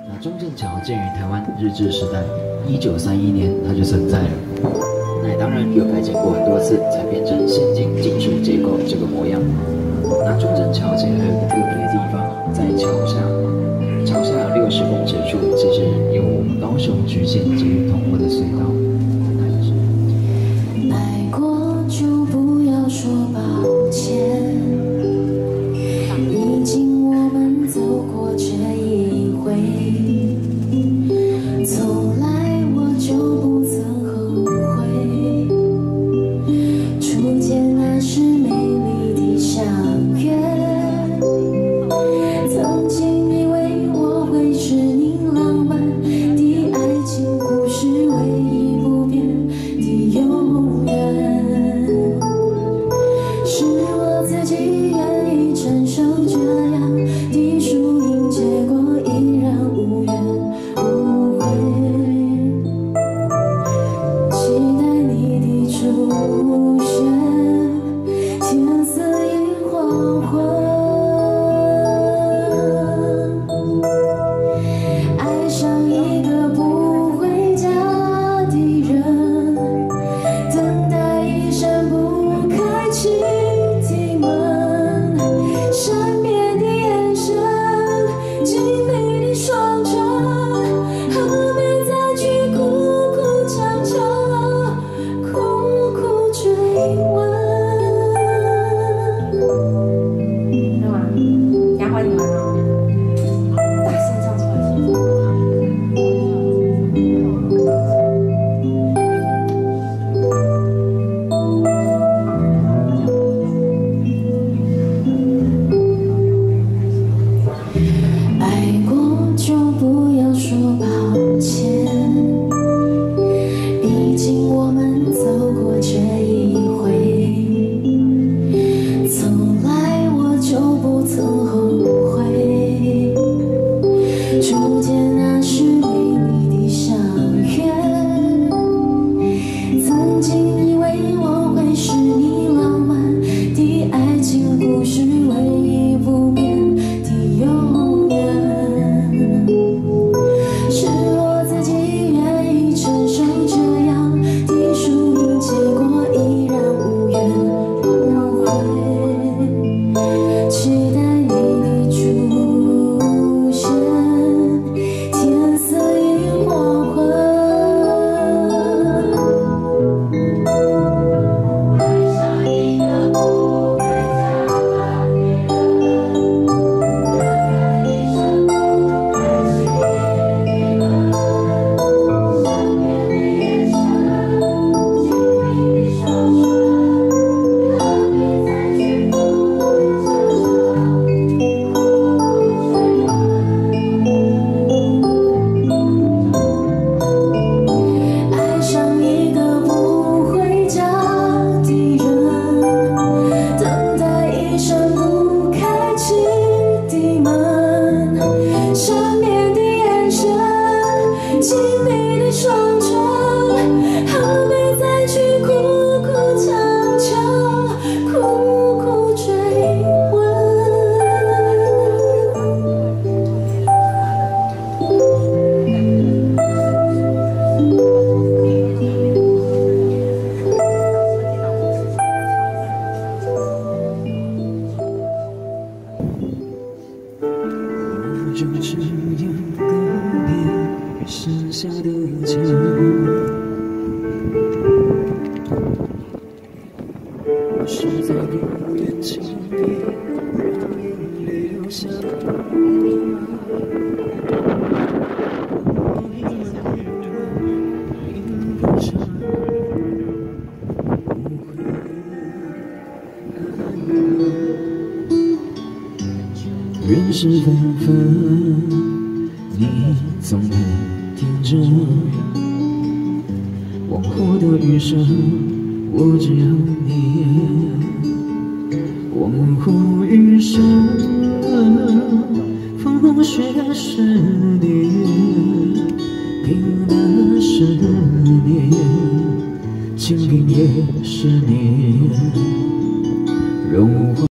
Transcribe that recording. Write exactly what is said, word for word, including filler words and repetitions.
那中正桥建于台湾日治时代，一九三一年它就存在了。那当然有改建过很多次，才变成现今金属结构这个模样。那中正桥结还有一个特别的地方，在桥下，桥下六十公尺处，其实有我们高雄局限捷运通过的隧道。 爱过就不要说抱歉。 已经我们走过这一回，从来我就不曾后悔。初见那是美丽的相约，曾经以为我会是你浪漫的爱情故事，唯一不变的永远，是我自己愿意承受。 这样的输赢结果依然无怨无悔，期待你的出现，天色已黄昏。爱上一个不回家的人，等待一扇不开启的门，闪灭。 紧闭的双唇，何必再去苦苦强求，苦苦追问？干嘛？压坏你们了？大声唱出来！就不要说抱歉，毕竟我们走过这一回，从来我就不曾后悔。初见那是美丽的相约，曾经以为我会是你浪漫的爱情故事，唯一不变的永远。 是我自己愿意承受这样的输赢结果，依然无怨无悔。期待你的出现，天色已黄昏。爱上一个不该在哪里人，等待一生不开心。 爱上一个不回家的人，等待一扇不开启的门，闪灭的眼神，紧闭的双唇，何必再去苦苦强求，苦苦追问？ 就这样告别剩下的家，我实在不愿轻易让眼泪流下。人世纷纷，你总很天真。往后的余生，我只要你。往后余生，风雪是你，平淡是你，清贫也是你，融化。